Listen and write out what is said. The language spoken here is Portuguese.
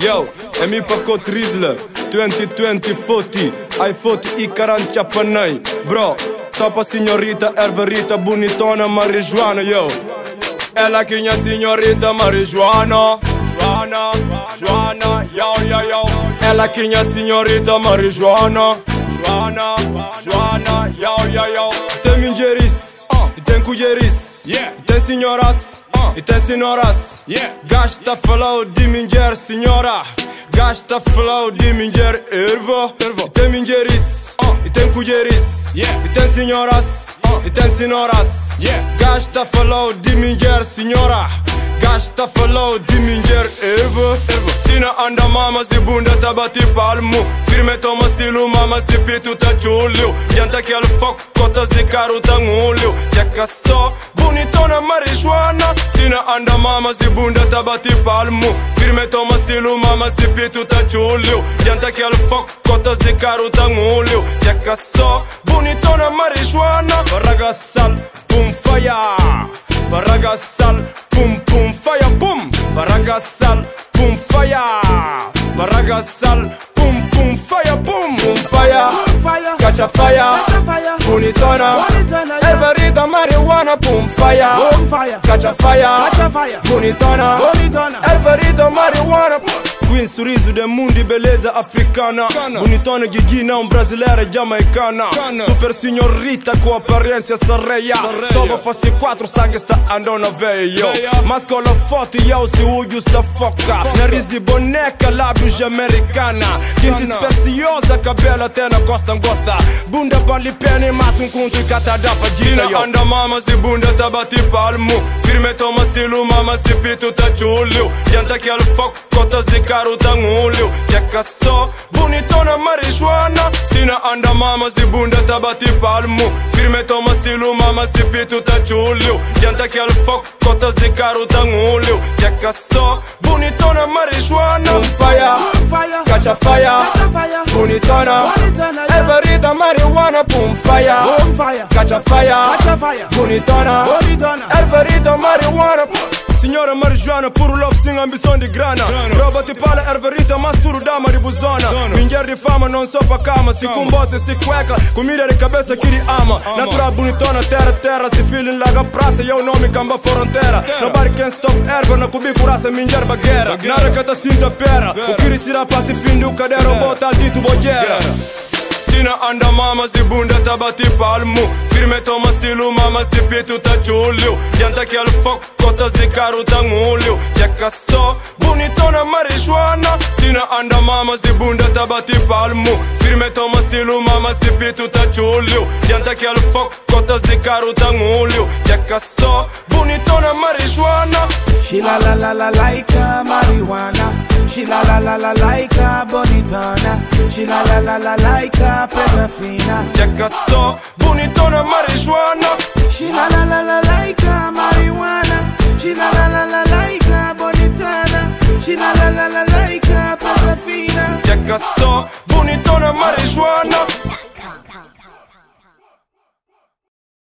Yo, é mi pacote Rizzler 2020 40, ai 40 e 40 panai. Bro, topa signorita, erverita, bonitona, marijuana, yo. Ela que minha signorita, marijuana, Joana, yo. Ela que minha signorita, marijuana, Joana, yo. Tem mingeris, e tem colheris, e tem senhoras, e tem senhoras. Gasta flow de minger, senhora. Gasta flow de minger, erva. E tem mingeris, e tem colheris, e tem senhoras, e tem senhoras. Gasta flow de minger, senhora. Gasta flow de minger, erva. Sina anda mama, si bunda tabati palmo. Firme toma stilo mama, si pitu ta chulio. Yanta que al fuck, cotas de caro ta ngulio. Checa só, bonitona marijuana. Sina anda mama, si bunda tabati palmo. Firme toma stilo mama, si pitu ta chulio. Yanta que al fuck, cotas de caro ta ngulio. Checa só, bonitona marijuana. Barragasal, pum fire. Barragasal, pum fire, pum. Barragasal, pum fire. Barragasal, pum fire, pum fire. Catch a fire, bonitona. Erverita marijuana, pum fire. Catch a fire, bonitona. Erverita marijuana. Queen sorriso del mundo e beleza africana. Bonitona guiguina, brasileira jamaicana. Super signorita com aparência sarreia. Só vou fazer 4, sangue está andando na veia. Mas com a foto e eu se olho está foca. Nariz de boneca, lábios de americana. Tinta especiosa, cabelo até na costa gosta. Bunda bali pene, mas conto e cata da vagina. Anda mama, se bunda tá bati palmo. Firme toma stilo mama, se pito tá chulio. Yanta que al fuck, cotas de caro tá ngulio. Checa só, bonitona marijuana. Sina anda mama, se bunda tá bati palmo. Firme toma stilo mama, se pito tá chulio. Yanta que al fuck, cotas de caro tá ngulio. Checa só, bonitona marijuana. Pum fire, catch a fire, bonitona. Erverita marijuana, pum fire, catch a fire, bonitona. Erverita marijuana. Signora marijuana, puro love, sem ambição de grana. Rouba te pala, erverita, mas tudo dama de buzona. Minger de fama, não só pra cama. Se com bossa, se cueca, comida de cabeça que ele ama. Natural bonitona, terra, se feeling laga praça. E o nome camba fronteira. Nobody can stop erva, na cubico raça, minger bagueira. Nada que ta cinta pera. O que irá pra se fim do cadeiro, bota dito bojeira. Sina anda mama, si bunda tá bati palmo. Firme toma stilo mama, si pitu tá chulio. Yanta que al fuck, cotas de caro tá ngulio. Checa só, bonitona marijuana. Sina anda mama, si bunda tá bati palmo. Firme toma stilo mama, si pitu tá chulio. Yanta que al fuck, cotas de caro tá ngulio. Checa só, bonitona marijuana. She la like a marijuana. She la like a bonitona. She la like a preta fina. Checa só, bonitona marijuana. She la like a marijuana. She la like a bonitona. She la like a preta fina. Checa só, bonitona marijuana.